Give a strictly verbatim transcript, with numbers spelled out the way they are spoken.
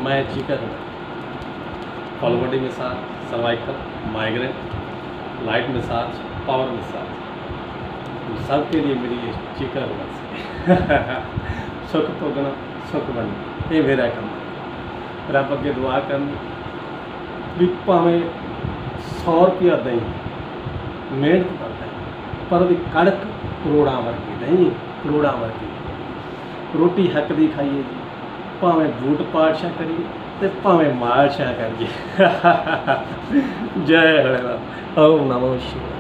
मैं चिकन full body massage, cervical, migraine, light massage, power massage, सबके लिए मेरी ये चिकन है। सुख भोगना सुख बनना, ये मेरा काम है। रब अगे दुआ करनी भी भावें सौ रुपया दें, मेहनत करता है पर भी कड़क करोड़ा वर्गी नहीं, करोड़ा वर्गी रोटी हक दी खाइए जी, भावें बूट पातशाह करिए तो भावें माल शाह करिए। जय हरे राम, ओम नमो शिवाय।